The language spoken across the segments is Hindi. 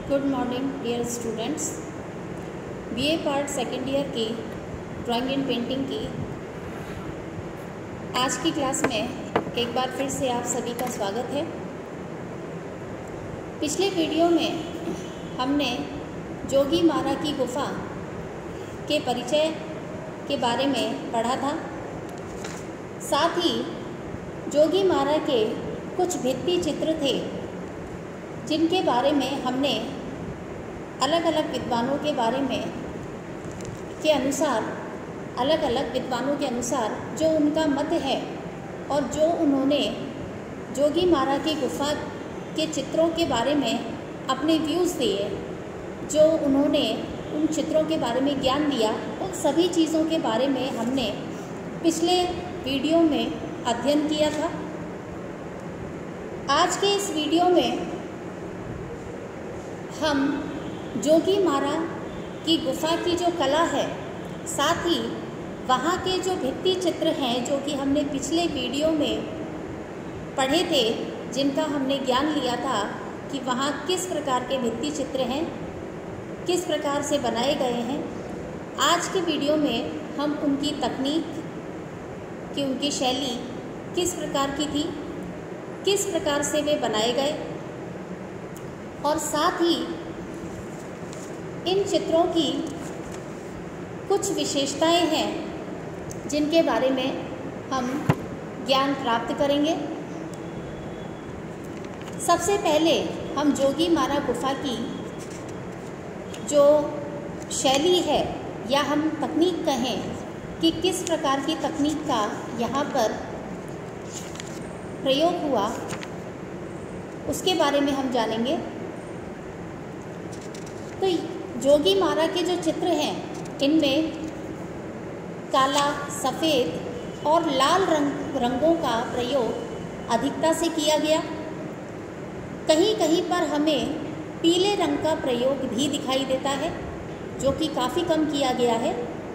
Good morning dear students. BA part second year की ड्राइंग एंड पेंटिंग की आज की क्लास में एक बार फिर से आप सभी का स्वागत है। पिछले वीडियो में हमने जोगीमारा की गुफा के परिचय के बारे में पढ़ा था। साथ ही जोगीमारा के कुछ भित्ति चित्र थे जिनके बारे में हमने अलग अलग विद्वानों के बारे में के अनुसार अलग अलग विद्वानों के अनुसार जो उनका मत है और जो उन्होंने जोगीमारा की गुफा के चित्रों के बारे में अपने व्यूज़ दिए, जो उन्होंने उन चित्रों के बारे में ज्ञान दिया, उन सभी चीज़ों के बारे में हमने पिछले वीडियो में अध्ययन किया था। आज के इस वीडियो में हम जोगीमारा की गुफा की जो कला है, साथ ही वहाँ के जो भित्ति चित्र हैं जो कि हमने पिछले वीडियो में पढ़े थे, जिनका हमने ज्ञान लिया था कि वहाँ किस प्रकार के भित्ति चित्र हैं, किस प्रकार से बनाए गए हैं। आज के वीडियो में हम उनकी तकनीक की, उनकी शैली किस प्रकार की थी, किस प्रकार से वे बनाए गए, और साथ ही इन चित्रों की कुछ विशेषताएं हैं जिनके बारे में हम ज्ञान प्राप्त करेंगे। सबसे पहले हम जोगीमारा गुफा की जो शैली है या हम तकनीक कहें कि किस प्रकार की तकनीक का यहाँ पर प्रयोग हुआ, उसके बारे में हम जानेंगे। तो जोगीमारा के जो चित्र हैं इनमें काला, सफ़ेद और लाल रंगों का प्रयोग अधिकता से किया गया। कहीं कहीं पर हमें पीले रंग का प्रयोग भी दिखाई देता है, जो कि काफ़ी कम किया गया है।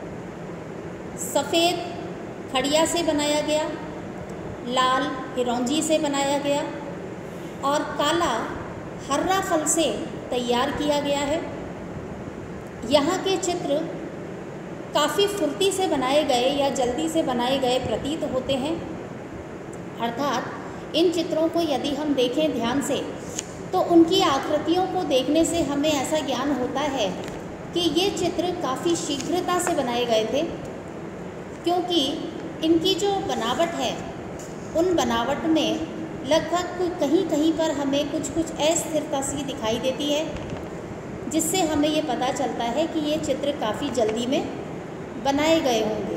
सफ़ेद खड़िया से बनाया गया, लाल हिरौंजी से बनाया गया और काला हर्रा फल से तैयार किया गया है। यहाँ के चित्र काफ़ी फुर्ती से बनाए गए या जल्दी से बनाए गए प्रतीत होते हैं। अर्थात इन चित्रों को यदि हम देखें ध्यान से तो उनकी आकृतियों को देखने से हमें ऐसा ज्ञान होता है कि ये चित्र काफ़ी शीघ्रता से बनाए गए थे, क्योंकि इनकी जो बनावट है उन बनावट में लगभग कहीं कहीं पर हमें कुछ अस्थिरता सी दिखाई देती है, जिससे हमें ये पता चलता है कि ये चित्र काफ़ी जल्दी में बनाए गए होंगे।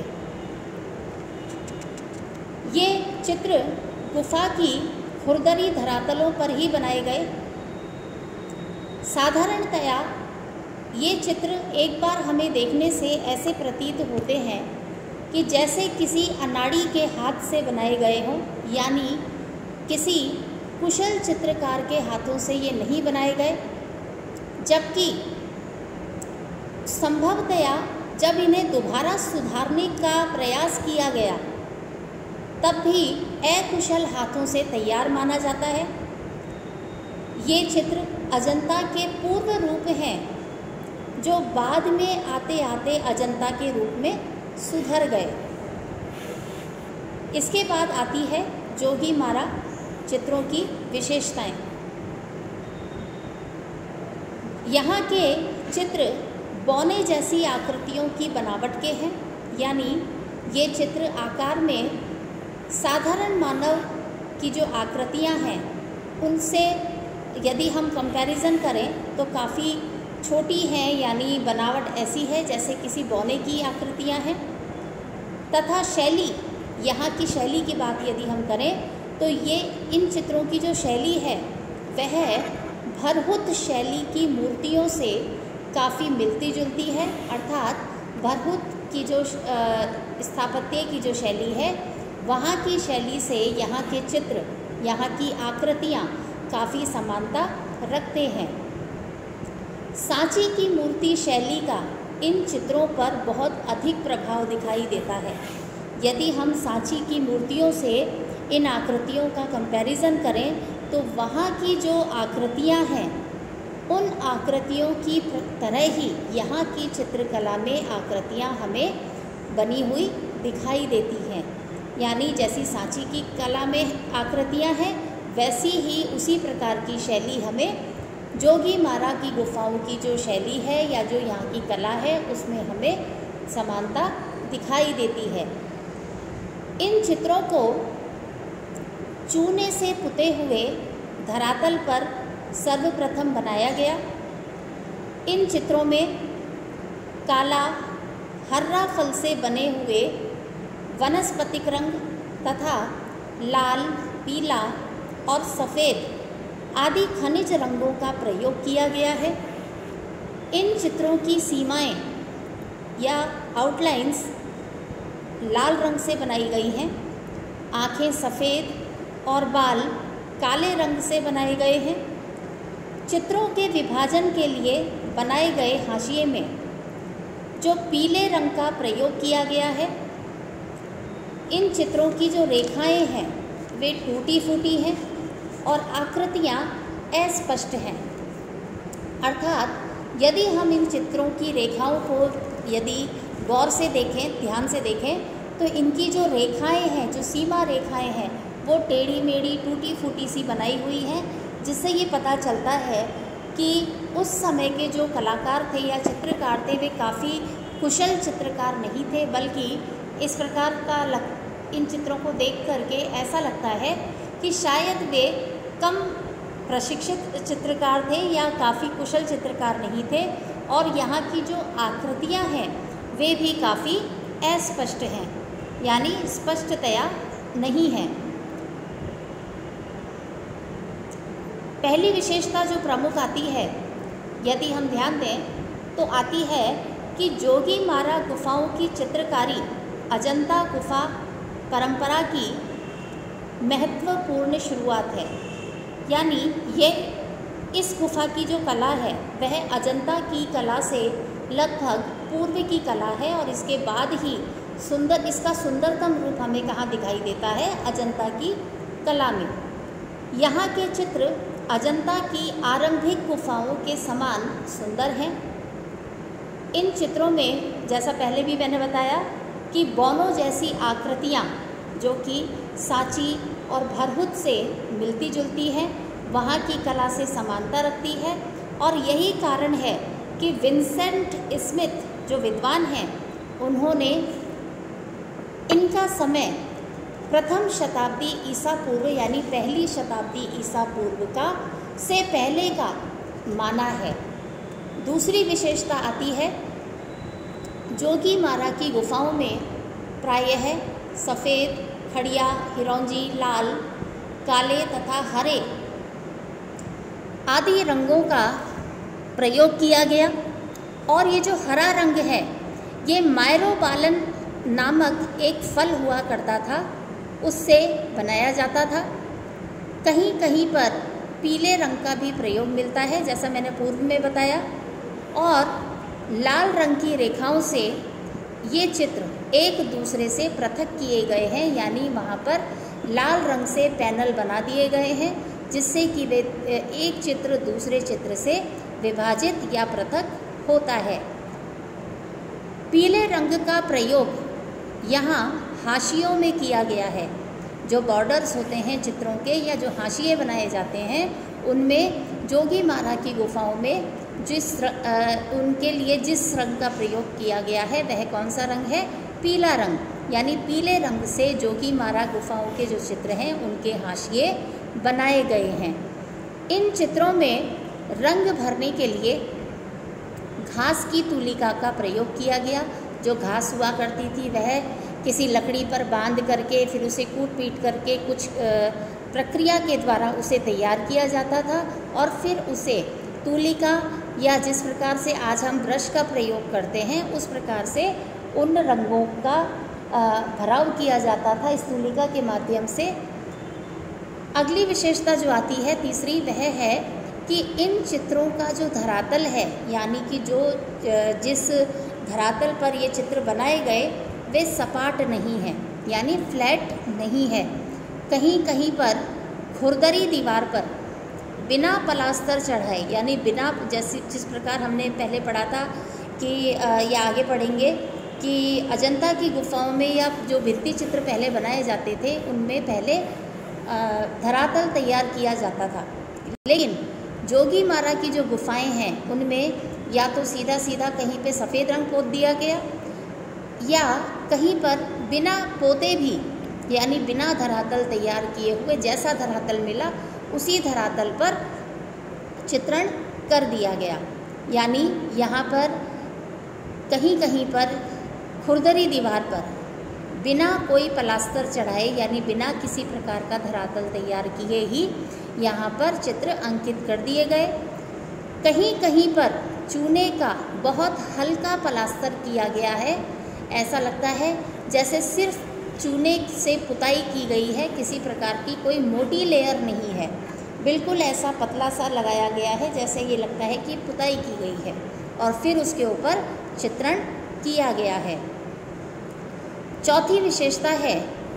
ये चित्र गुफा की खुरदरी धरातलों पर ही बनाए गए। साधारणतया ये चित्र एक बार हमें देखने से ऐसे प्रतीत होते हैं कि जैसे किसी अनाड़ी के हाथ से बनाए गए हों, यानी किसी कुशल चित्रकार के हाथों से ये नहीं बनाए गए। जबकि संभवतया जब इन्हें दोबारा सुधारने का प्रयास किया गया तब भी अकुशल हाथों से तैयार माना जाता है। ये चित्र अजंता के पूर्व रूप हैं, जो बाद में आते आते अजंता के रूप में सुधर गए। इसके बाद आती है जोगीमारा चित्रों की विशेषताएं। यहाँ के चित्र बौने जैसी आकृतियों की बनावट के हैं, यानी ये चित्र आकार में साधारण मानव की जो आकृतियाँ हैं उनसे यदि हम कंपैरिजन करें तो काफ़ी छोटी हैं, यानी बनावट ऐसी है जैसे किसी बौने की आकृतियाँ हैं। तथा शैली, यहाँ की शैली की बात यदि हम करें तो ये इन चित्रों की जो शैली है वह भरहुत शैली की मूर्तियों से काफ़ी मिलती जुलती है। अर्थात भरहुत की जो स्थापत्य की जो शैली है, वहाँ की शैली से यहाँ के चित्र, यहाँ की आकृतियाँ काफ़ी समानता रखते हैं। सांची की मूर्ति शैली का इन चित्रों पर बहुत अधिक प्रभाव दिखाई देता है। यदि हम सांची की मूर्तियों से इन आकृतियों का कंपैरिजन करें तो वहाँ की जो आकृतियाँ हैं उन आकृतियों की तरह ही यहाँ की चित्रकला में आकृतियाँ हमें बनी हुई दिखाई देती हैं। यानी जैसी सांची की कला में आकृतियाँ हैं, वैसी ही उसी प्रकार की शैली हमें जोगीमारा की गुफाओं की जो शैली है या जो यहाँ की कला है उसमें हमें समानता दिखाई देती है। इन चित्रों को चूने से पुते हुए धरातल पर सर्वप्रथम बनाया गया। इन चित्रों में काला हर्रा फल से बने हुए वनस्पतिक रंग तथा लाल, पीला और सफ़ेद आदि खनिज रंगों का प्रयोग किया गया है। इन चित्रों की सीमाएं या आउटलाइंस लाल रंग से बनाई गई हैं। आँखें सफ़ेद और बाल काले रंग से बनाए गए हैं। चित्रों के विभाजन के लिए बनाए गए हाशिए में जो पीले रंग का प्रयोग किया गया है, इन चित्रों की जो रेखाएं हैं वे टूटी फूटी हैं और आकृतियाँ अस्पष्ट हैं। अर्थात यदि हम इन चित्रों की रेखाओं को यदि गौर से देखें, ध्यान से देखें, तो इनकी जो रेखाएं हैं, जो सीमा रेखाएं हैं, वो टेढ़ी मेढ़ी टूटी फूटी सी बनाई हुई हैं, जिससे ये पता चलता है कि उस समय के जो कलाकार थे या चित्रकार थे वे काफ़ी कुशल चित्रकार नहीं थे, बल्कि इस प्रकार का इन चित्रों को देख करके ऐसा लगता है कि शायद वे कम प्रशिक्षित चित्रकार थे या काफ़ी कुशल चित्रकार नहीं थे। और यहाँ की जो आकृतियाँ हैं वे भी काफ़ी अस्पष्ट हैं, यानी स्पष्टतया नहीं हैं। पहली विशेषता जो प्रमुख आती है, यदि हम ध्यान दें तो आती है कि जोगीमारा गुफाओं की चित्रकारी अजंता गुफा परंपरा की महत्वपूर्ण शुरुआत है। यानी ये इस गुफा की जो कला है वह अजंता की कला से लगभग पूर्व की कला है और इसके बाद ही इसका सुंदरतम रूप हमें कहाँ दिखाई देता है, अजंता की कला में। यहाँ के चित्र अजंता की आरंभिक गुफाओं के समान सुंदर हैं। इन चित्रों में जैसा पहले भी मैंने बताया कि बोनो जैसी आकृतियाँ जो कि सांची और भरहुत से मिलती जुलती हैं, वहाँ की कला से समानता रखती है। और यही कारण है कि विंसेंट स्मिथ जो विद्वान हैं, उन्होंने इनका समय प्रथम शताब्दी ईसा पूर्व यानी पहली शताब्दी ईसा पूर्व का से पहले का माना है। दूसरी विशेषता आती है, जोगीमारा की गुफाओं में प्रायः सफ़ेद, खड़िया, हिरौंजी, लाल, काले तथा हरे आदि रंगों का प्रयोग किया गया। और ये जो हरा रंग है ये मायरोबालन नामक एक फल हुआ करता था, उससे बनाया जाता था। कहीं कहीं पर पीले रंग का भी प्रयोग मिलता है, जैसा मैंने पूर्व में बताया। और लाल रंग की रेखाओं से ये चित्र एक दूसरे से पृथक किए गए हैं, यानी वहाँ पर लाल रंग से पैनल बना दिए गए हैं, जिससे कि वे एक चित्र दूसरे चित्र से विभाजित या पृथक होता है। पीले रंग का प्रयोग यहाँ हाशियों में किया गया है। जो बॉर्डर्स होते हैं चित्रों के या जो हाशिए बनाए जाते हैं, उनमें जोगीमारा की गुफाओं में उनके लिए जिस रंग का प्रयोग किया गया है वह कौन सा रंग है? पीला रंग। यानी पीले रंग से जोगीमारा गुफाओं के जो चित्र हैं उनके हाशिए बनाए गए हैं। इन चित्रों में रंग भरने के लिए घास की तुलिका का प्रयोग किया गया। जो घास हुआ करती थी वह किसी लकड़ी पर बांध करके फिर उसे कूट पीट करके कुछ प्रक्रिया के द्वारा उसे तैयार किया जाता था और फिर उसे तुलिका या जिस प्रकार से आज हम ब्रश का प्रयोग करते हैं उस प्रकार से उन रंगों का भराव किया जाता था इस तुलिका के माध्यम से। अगली विशेषता जो आती है तीसरी, वह है कि इन चित्रों का जो धरातल है, यानी कि जिस धरातल पर ये चित्र बनाए गए वे सपाट नहीं हैं, यानी फ्लैट नहीं है। कहीं कहीं पर खुरदरी दीवार पर बिना पलास्तर चढ़ाए, यानी बिना, जैसे जिस प्रकार हमने पहले पढ़ा था कि या आगे पढ़ेंगे कि अजंता की गुफाओं में या जो भित्ति चित्र पहले बनाए जाते थे उनमें पहले धरातल तैयार किया जाता था, लेकिन जोगीमारा की जो गुफाएं हैं उनमें या तो सीधा सीधा कहीं पे सफ़ेद रंग पोत दिया गया या कहीं पर बिना पोते भी, यानी बिना धरातल तैयार किए हुए जैसा धरातल मिला उसी धरातल पर चित्रण कर दिया गया। यानी यहाँ पर कहीं कहीं पर खुरदरी दीवार पर बिना कोई पलास्तर चढ़ाए, यानी बिना किसी प्रकार का धरातल तैयार किए ही यहाँ पर चित्र अंकित कर दिए गए। कहीं कहीं पर चूने का बहुत हल्का पलास्तर किया गया है, ऐसा लगता है जैसे सिर्फ चूने से पुताई की गई है, किसी प्रकार की कोई मोटी लेयर नहीं है, बिल्कुल ऐसा पतला सा लगाया गया है जैसे ये लगता है कि पुताई की गई है और फिर उसके ऊपर चित्रण किया गया है। चौथी विशेषता है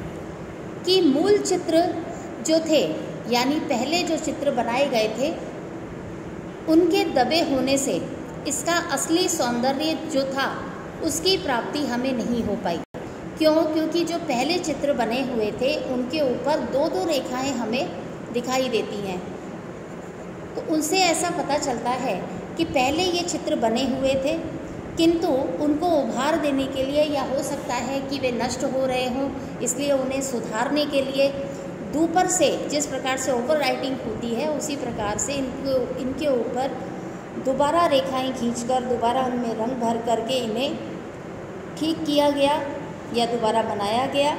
कि मूल चित्र जो थे, यानी पहले जो चित्र बनाए गए थे, उनके दबे होने से इसका असली सौंदर्य जो था उसकी प्राप्ति हमें नहीं हो पाई। क्यों? क्योंकि जो पहले चित्र बने हुए थे उनके ऊपर दो दो रेखाएं हमें दिखाई देती हैं, तो उनसे ऐसा पता चलता है कि पहले ये चित्र बने हुए थे, किंतु उनको उभार देने के लिए, या हो सकता है कि वे नष्ट हो रहे हों, इसलिए उन्हें सुधारने के लिए ऊपर से जिस प्रकार से ओवर राइटिंग होती है उसी प्रकार से इनके ऊपर दोबारा रेखाएं खींचकर दोबारा उनमें रंग भर करके इन्हें ठीक किया गया या दोबारा बनाया गया,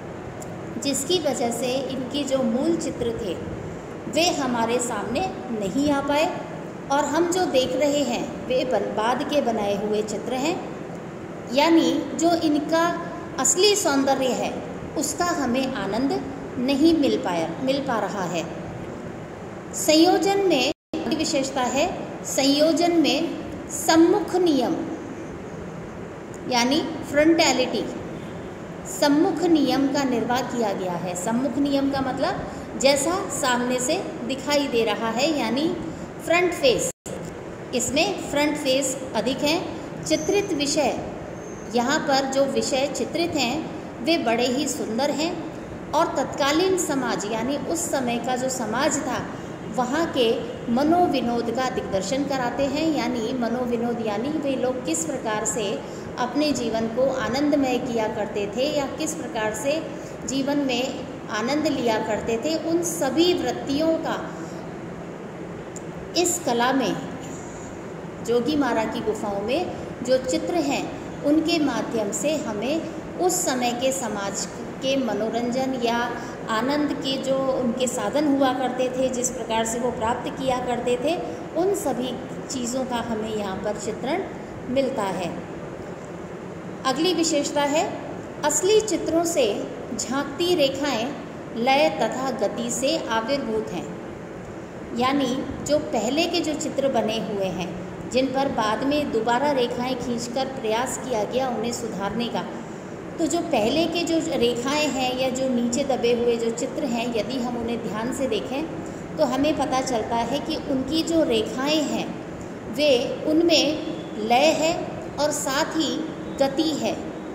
जिसकी वजह से इनकी जो मूल चित्र थे वे हमारे सामने नहीं आ पाए और हम जो देख रहे हैं वे बाद के बनाए हुए चित्र हैं, यानी जो इनका असली सौंदर्य है उसका हमें आनंद नहीं मिल पा रहा है। संयोजन में विशेषता है, संयोजन में सम्मुख नियम यानी फ्रंटैलिटी, सम्मुख नियम का निर्वाह किया गया है। सम्मुख नियम का मतलब जैसा सामने से दिखाई दे रहा है, यानी फ्रंट फेस, इसमें फ्रंट फेस अधिक है। चित्रित विषय, यहाँ पर जो विषय चित्रित हैं वे बड़े ही सुंदर हैं और तत्कालीन समाज यानी उस समय का जो समाज था वहाँ के मनोविनोद का दिग्दर्शन कराते हैं। यानी मनोविनोद यानी वे लोग किस प्रकार से अपने जीवन को आनंदमय किया करते थे या किस प्रकार से जीवन में आनंद लिया करते थे, उन सभी वृत्तियों का इस कला में, जोगीमारा की गुफाओं में जो चित्र हैं उनके माध्यम से हमें उस समय के समाज के मनोरंजन या आनंद के जो उनके साधन हुआ करते थे, जिस प्रकार से वो प्राप्त किया करते थे, उन सभी चीज़ों का हमें यहाँ पर चित्रण मिलता है। अगली विशेषता है, असली चित्रों से झांकती रेखाएं लय तथा गति से आविर्भूत हैं। यानी जो पहले के जो चित्र बने हुए हैं जिन पर बाद में दोबारा रेखाएं खींचकर प्रयास किया गया उन्हें सुधारने का, तो जो पहले के जो रेखाएं हैं या जो नीचे दबे हुए जो चित्र हैं, यदि हम उन्हें ध्यान से देखें तो हमें पता चलता है कि उनकी जो रेखाएं हैं वे उनमें लय है और साथ ही गति है,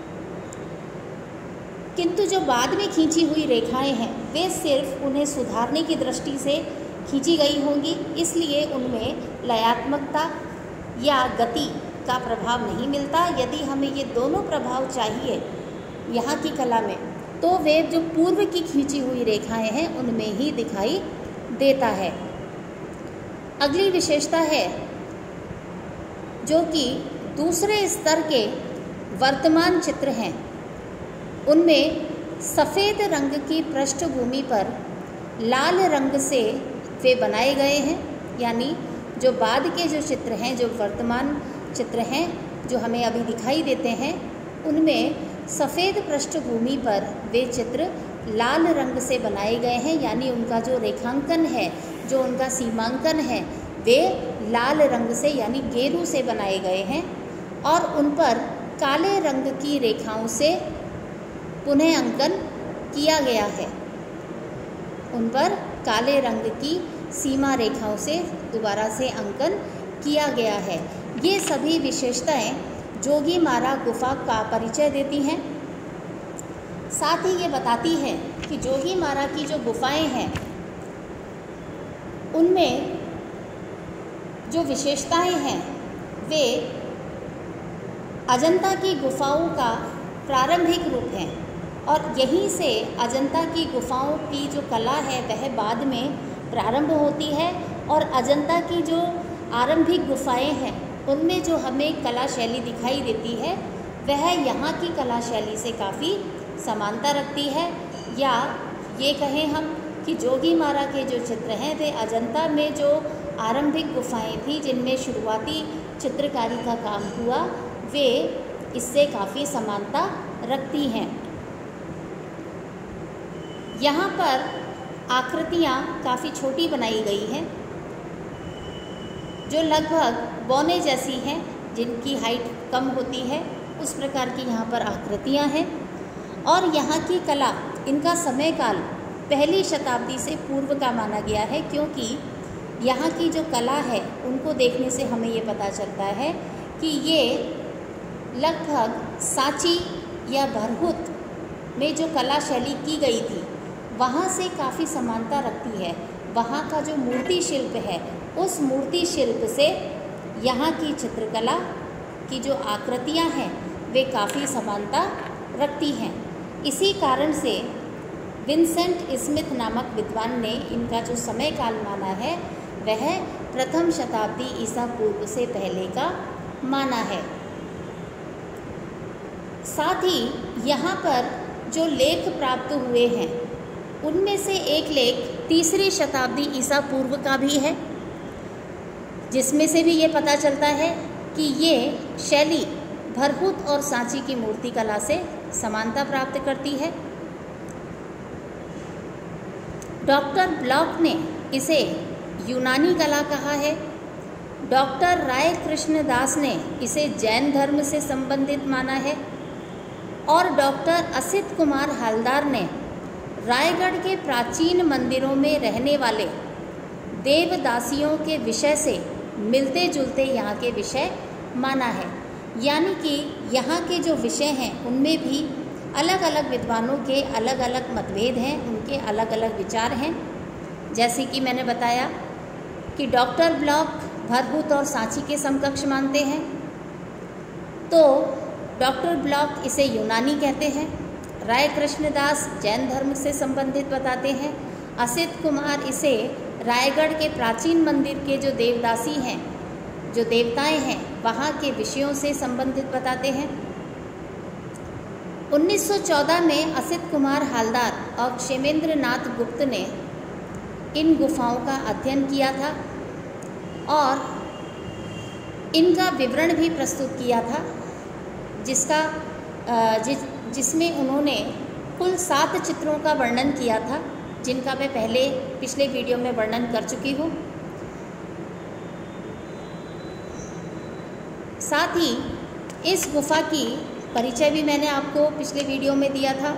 किंतु जो बाद में खींची हुई रेखाएं हैं वे सिर्फ उन्हें सुधारने की दृष्टि से खींची गई होंगी, इसलिए उनमें लयात्मकता या गति का प्रभाव नहीं मिलता। यदि हमें ये दोनों प्रभाव चाहिए यहाँ की कला में, तो वे जो पूर्व की खींची हुई रेखाएं हैं उनमें ही दिखाई देता है। अगली विशेषता है जो कि दूसरे स्तर के वर्तमान चित्र हैं, उनमें सफ़ेद रंग की पृष्ठभूमि पर लाल रंग से वे बनाए गए हैं। यानी जो बाद के जो चित्र हैं, जो वर्तमान चित्र हैं जो हमें अभी दिखाई देते हैं, उनमें सफ़ेद पृष्ठभूमि पर वे चित्र लाल रंग से बनाए गए हैं। यानी उनका जो रेखांकन है, जो उनका सीमांकन है, वे लाल रंग से यानी गेरू से बनाए गए हैं और उन पर काले रंग की रेखाओं से पुनः अंकन किया गया है। उन पर काले रंग की सीमा रेखाओं से दोबारा से अंकन किया गया है। ये सभी विशेषताएं जोगीमारा गुफा का परिचय देती हैं। साथ ही ये बताती है कि जोगीमारा की जो गुफाएं हैं उनमें जो विशेषताएं हैं वे अजंता की गुफाओं का प्रारंभिक रूप हैं और यहीं से अजंता की गुफाओं की जो कला है वह बाद में प्रारंभ होती है और अजंता की जो आरंभिक गुफाएं हैं उनमें जो हमें कला शैली दिखाई देती है वह यहाँ की कला शैली से काफ़ी समानता रखती है। या ये कहें हम कि जोगीमारा के जो चित्र हैं वे अजंता में जो आरंभिक गुफाएं थी जिनमें शुरुआती चित्रकारी का काम हुआ वे इससे काफ़ी समानता रखती हैं। यहाँ पर आकृतियाँ काफ़ी छोटी बनाई गई हैं जो लगभग बौने जैसी हैं, जिनकी हाइट कम होती है, उस प्रकार की यहाँ पर आकृतियाँ हैं। और यहाँ की कला, इनका समय काल पहली शताब्दी से पूर्व का माना गया है, क्योंकि यहाँ की जो कला है उनको देखने से हमें ये पता चलता है कि ये लगभग सांची या भरहुत में जो कला शैली की गई थी वहाँ से काफ़ी समानता रखती है। वहाँ का जो मूर्ति शिल्प है उस मूर्ति शिल्प से यहाँ की चित्रकला की जो आकृतियाँ हैं वे काफ़ी समानता रखती हैं। इसी कारण से विंसेंट स्मिथ नामक विद्वान ने इनका जो समय काल माना है वह प्रथम शताब्दी ईसा पूर्व से पहले का माना है। साथ ही यहाँ पर जो लेख प्राप्त हुए हैं उनमें से एक लेख तीसरी शताब्दी ईसा पूर्व का भी है, जिसमें से भी ये पता चलता है कि ये शैली भरहुत और सांची की मूर्ति कला से समानता प्राप्त करती है। डॉक्टर ब्लॉक ने इसे यूनानी कला कहा है। डॉक्टर राय कृष्ण दास ने इसे जैन धर्म से संबंधित माना है और डॉक्टर असित कुमार हालदार ने रायगढ़ के प्राचीन मंदिरों में रहने वाले देवदासियों के विषय से मिलते जुलते यहाँ के विषय माना है। यानी कि यहाँ के जो विषय हैं उनमें भी अलग अलग विद्वानों के अलग अलग मतभेद हैं, उनके अलग अलग विचार हैं। जैसे कि मैंने बताया कि डॉक्टर ब्लॉक भरहुत और सांची के समकक्ष मानते हैं, तो डॉक्टर ब्लॉक इसे यूनानी कहते हैं, राय कृष्णदास जैन धर्म से संबंधित बताते हैं, असित कुमार इसे रायगढ़ के प्राचीन मंदिर के जो देवदासी हैं, जो देवताएं हैं, वहाँ के विषयों से संबंधित बताते हैं। 1914 में असित कुमार हालदार और क्षेमेंद्र नाथ गुप्त ने इन गुफाओं का अध्ययन किया था और इनका विवरण भी प्रस्तुत किया था, जिसमें उन्होंने कुल 7 चित्रों का वर्णन किया था, जिनका मैं पिछले वीडियो में वर्णन कर चुकी हूँ। साथ ही इस गुफा की परिचय भी मैंने आपको पिछले वीडियो में दिया था।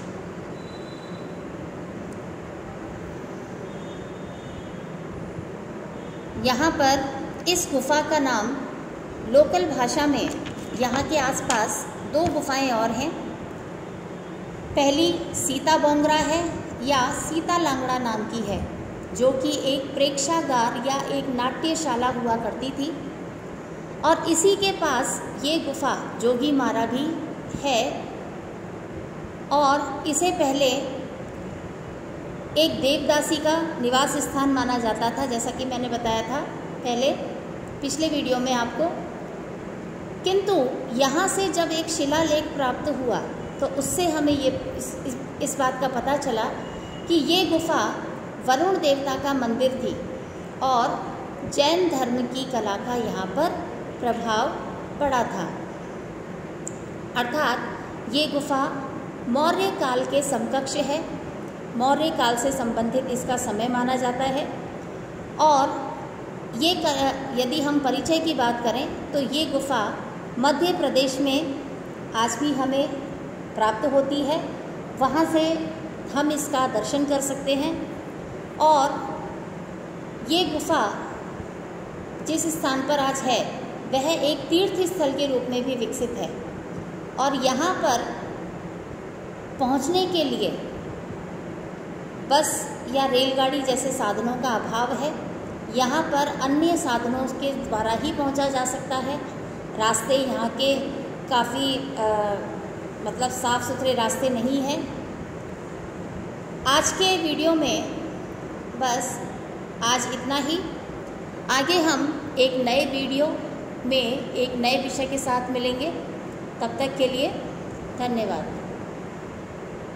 यहाँ पर इस गुफा का नाम लोकल भाषा में यहाँ के आसपास 2 गुफाएं और हैं। पहली सीता बोंगरा है या सीता लांगड़ा नाम की है, जो कि एक प्रेक्षागार या एक नाट्यशाला हुआ करती थी। और इसी के पास ये गुफा जोगीमारा भी है और इसे पहले एक देवदासी का निवास स्थान माना जाता था, जैसा कि मैंने बताया था पहले पिछले वीडियो में आपको। किंतु यहाँ से जब एक शिलालेख प्राप्त हुआ तो उससे हमें इस बात का पता चला कि ये गुफा वरुण देवता का मंदिर थी और जैन धर्म की कला का यहाँ पर प्रभाव पड़ा था। अर्थात ये गुफा मौर्य काल के समकक्ष है, मौर्य काल से संबंधित इसका समय माना जाता है। और ये यदि हम परिचय की बात करें तो ये गुफा मध्य प्रदेश में आज भी हमें प्राप्त होती है, वहाँ से हम इसका दर्शन कर सकते हैं। और ये गुफा जिस स्थान पर आज है वह एक तीर्थ स्थल के रूप में भी विकसित है और यहाँ पर पहुँचने के लिए बस या रेलगाड़ी जैसे साधनों का अभाव है। यहाँ पर अन्य साधनों के द्वारा ही पहुँचा जा सकता है। रास्ते यहाँ के काफ़ी मतलब साफ़ सुथरे रास्ते नहीं हैं। आज के वीडियो में बस आज इतना ही। आगे हम एक नए वीडियो में एक नए विषय के साथ मिलेंगे। तब तक के लिए धन्यवाद।